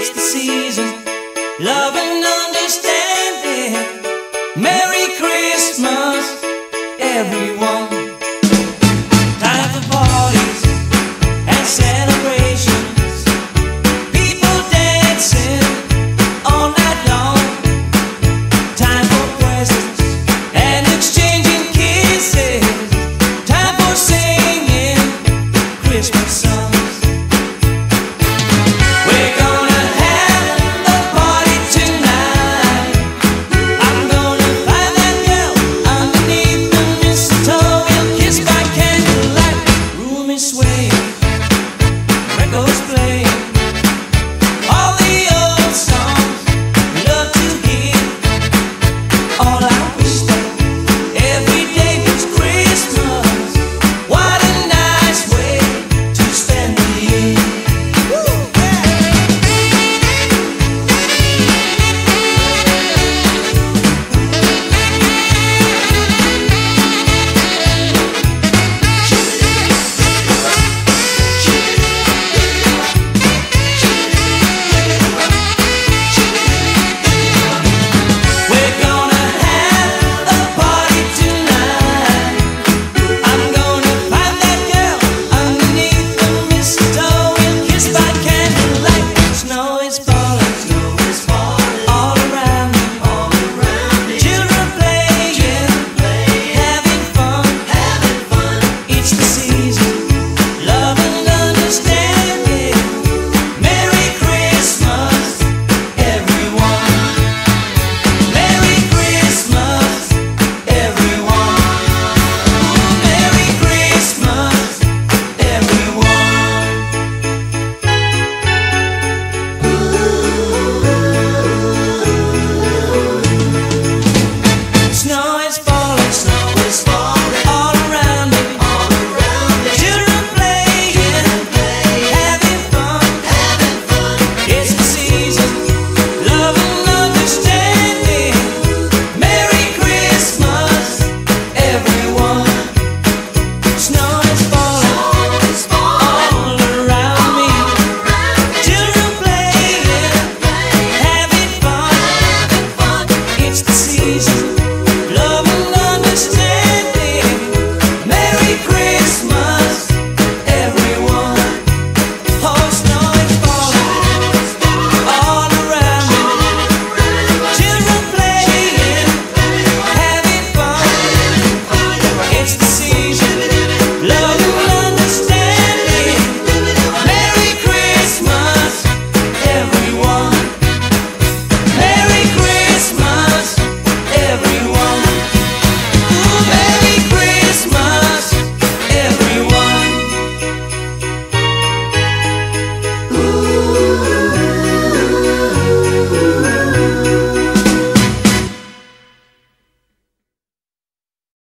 It's the season, love and understanding. Merry Christmas, everyone. Time for parties and celebrations. People dancing all night long. Time for presents and exchanging kisses. Time for singing Christmas songs. We're gonna have a party tonight. I'm gonna find that girl underneath the mistletoe. We'll kiss by candlelight. Room is swaying, records playing.